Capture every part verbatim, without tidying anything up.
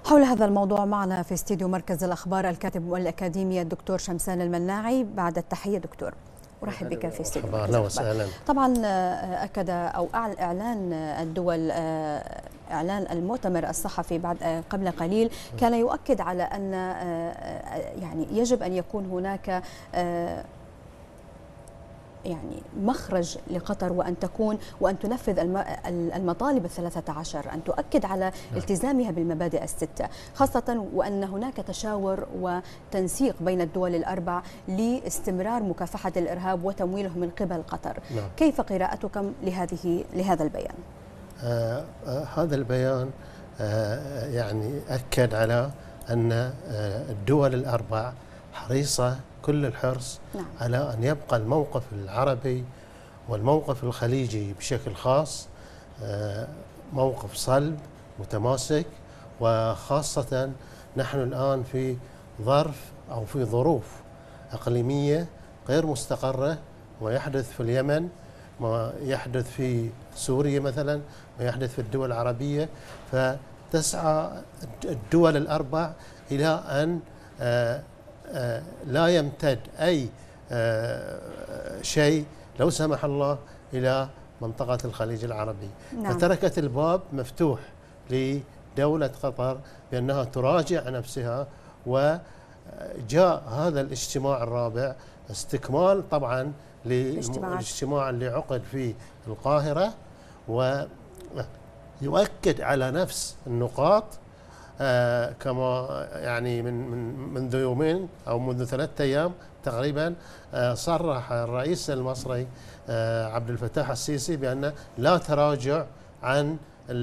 حول هذا الموضوع معنا في استديو مركز الأخبار الكاتب والأكاديمي الدكتور شمسان المناعي. بعد التحية دكتور، أرحب بك في استديو مركز الأخبار. طبعا أكد أو إعلان الدول إعلان المؤتمر الصحفي بعد قبل قليل كان يؤكد على أن يعني يجب أن يكون هناك يعني مخرج لقطر، وأن تكون وأن تنفذ المطالب الثلاثة عشر، أن تؤكد على التزامها بالمبادئ الستة، خاصة وأن هناك تشاور وتنسيق بين الدول الأربع لاستمرار مكافحة الإرهاب وتمويله من قبل قطر. نعم. كيف قراءتكم لهذه لهذا البيان؟ آه آه هذا البيان آه يعني أكد على أن آه الدول الأربع حريصة كل الحرص نعم. على أن يبقى الموقف العربي والموقف الخليجي بشكل خاص موقف صلب متماسك، وخاصة نحن الآن في ظرف أو في ظروف إقليمية غير مستقرة، ويحدث في اليمن، ما يحدث في سوريا مثلا، ما يحدث في الدول العربية. فتسعى الدول الأربع إلى أن آه لا يمتد أي آه شيء لو سمح الله إلى منطقة الخليج العربي. نعم. فتركت الباب مفتوح لدولة قطر بأنها تراجع نفسها، وجاء هذا الاجتماع الرابع استكمال طبعا للاجتماع اللي عقد في القاهرة، ويؤكد على نفس النقاط. آه كما يعني من من منذ يومين او منذ ثلاثة ايام تقريبا آه صرح الرئيس المصري آه عبد الفتاح السيسي بان لا تراجع عن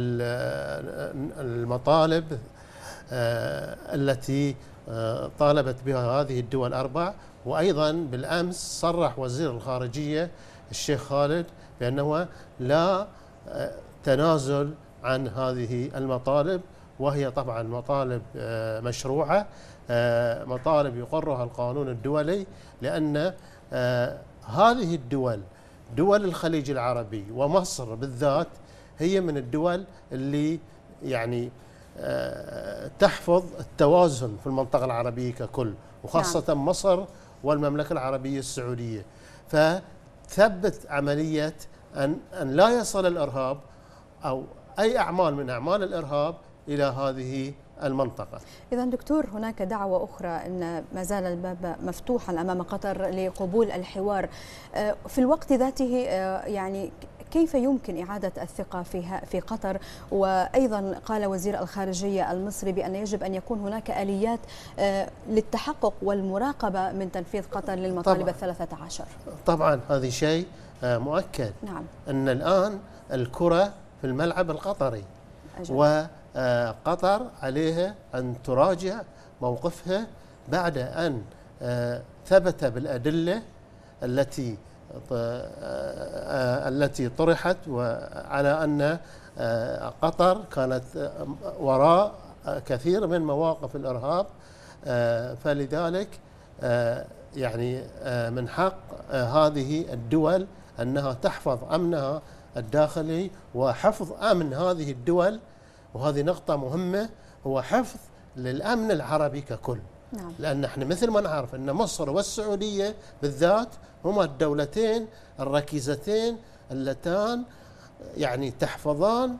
المطالب آه التي آه طالبت بها هذه الدول الاربع. وايضا بالامس صرح وزير الخارجيه الشيخ خالد بانه لا آه تنازل عن هذه المطالب، وهي طبعا مطالب مشروعة، مطالب يقرها القانون الدولي، لأن هذه الدول دول الخليج العربي ومصر بالذات هي من الدول اللي يعني تحفظ التوازن في المنطقة العربية ككل، وخاصة نعم. مصر والمملكة العربية السعودية. فتثبت عملية أن أن لا يصل الإرهاب أو أي أعمال من أعمال الإرهاب إلى هذه المنطقة. إذا دكتور، هناك دعوة أخرى أن ما زال الباب مفتوحا أمام قطر لقبول الحوار. في الوقت ذاته يعني كيف يمكن إعادة الثقة في في قطر؟ وأيضا قال وزير الخارجية المصري بأن يجب أن يكون هناك آليات للتحقق والمراقبة من تنفيذ قطر للمطالب طبعا. الثلاثة عشر. طبعا هذه شيء مؤكد. نعم. أن الآن الكرة في الملعب القطري، أجل. وقطر عليها أن تراجع موقفها بعد أن ثبت بالأدلة التي التي طرحت على أن قطر كانت وراء كثير من مواقف الإرهاب. فلذلك يعني من حق هذه الدول أنها تحفظ أمنها الداخلي وحفظ أمن هذه الدول، وهذه نقطة مهمة، هو حفظ للأمن العربي ككل. نعم. لأن احنا مثل ما نعرف أن مصر والسعودية بالذات هما الدولتين الركيزتين اللتان يعني تحفظان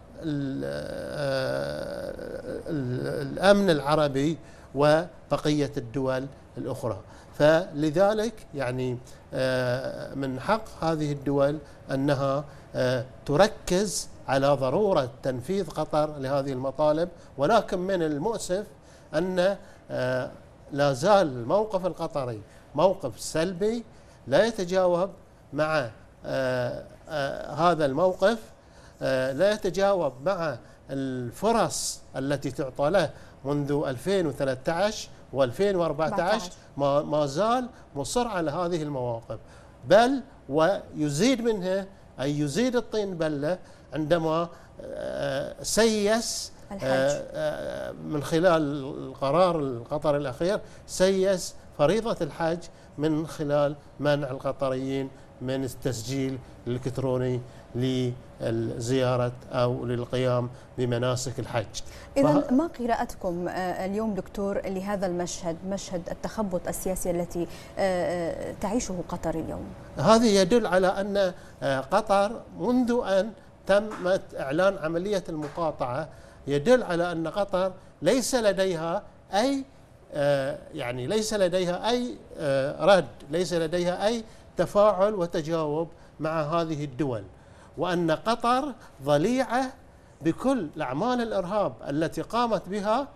الأمن العربي وبقية الدول الأخرى. فلذلك يعني من حق هذه الدول أنها تركز على ضرورة تنفيذ قطر لهذه المطالب. ولكن من المؤسف أن لا زال الموقف القطري موقف سلبي لا يتجاوب مع هذا الموقف، لا يتجاوب مع الفرص التي تعطى له منذ ألفين وثلاثة عشر وألفين وأربعة عشر. ما ما زال مصر على هذه المواقف، بل ويزيد منها، أي يزيد الطين بلة عندما سيس الحج. من خلال القرار القطري الأخير سيس فريضة الحج من خلال منع القطريين من التسجيل الإلكتروني للزيارة أو للقيام بمناسك الحج. إذا ما قراءتكم اليوم دكتور لهذا المشهد، مشهد التخبط السياسي التي تعيشه قطر اليوم؟ هذا يدل على أن قطر منذ أن تمت إعلان عملية المقاطعة يدل على أن قطر ليس لديها أي يعني ليس لديها أي رد، ليس لديها أي تفاعل وتجاوب مع هذه الدول، وأن قطر ضليعة بكل أعمال الإرهاب التي قامت بها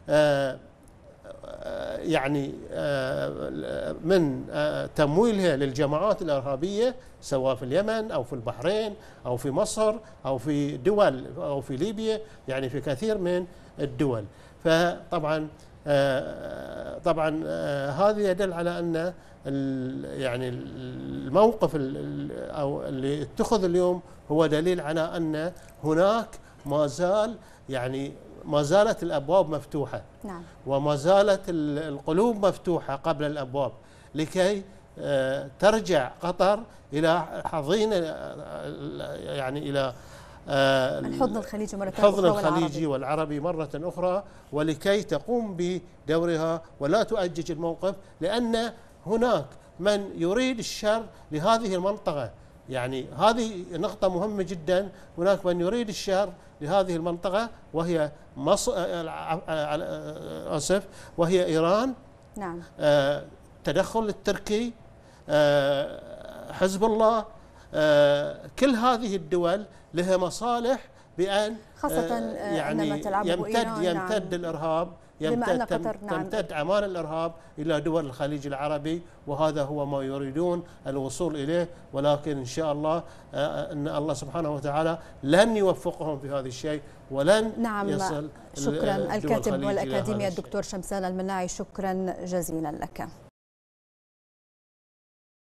يعني من تمويلها للجماعات الإرهابية سواء في اليمن أو في البحرين أو في مصر أو في دول أو في ليبيا، يعني في كثير من الدول. فطبعا طبعا هذا يدل على أن يعني الموقف أو اللي اتخذ اليوم هو دليل على أن هناك ما زال يعني ما زالت الأبواب مفتوحة. نعم. وما زالت القلوب مفتوحة قبل الأبواب لكي ترجع قطر إلى حضين يعني إلى الحضن الخليجي مرة أخرى، الحضن والعربي. الخليجي والعربي مرة أخرى، ولكي تقوم بدورها ولا تؤجج الموقف، لأن هناك من يريد الشر لهذه المنطقة. يعني هذه نقطة مهمة جدا، هناك من يريد الشر لهذه المنطقة وهي مصر أسف وهي إيران. نعم. آه تدخل التركي، آه حزب الله، آه كل هذه الدول لها مصالح بأن خاصة آه يعني يمتد إيران يمتد نعم. الإرهاب يمتد قطر نعم. تمتد أعمال الإرهاب إلى دول الخليج العربي، وهذا هو ما يريدون الوصول إليه، ولكن إن شاء الله أن الله سبحانه وتعالى لن يوفقهم في هذا الشيء ولن نعم. يصل. شكرا الكاتب والأكاديمي الدكتور شمسان المناعي، شكرا جزيلا لك.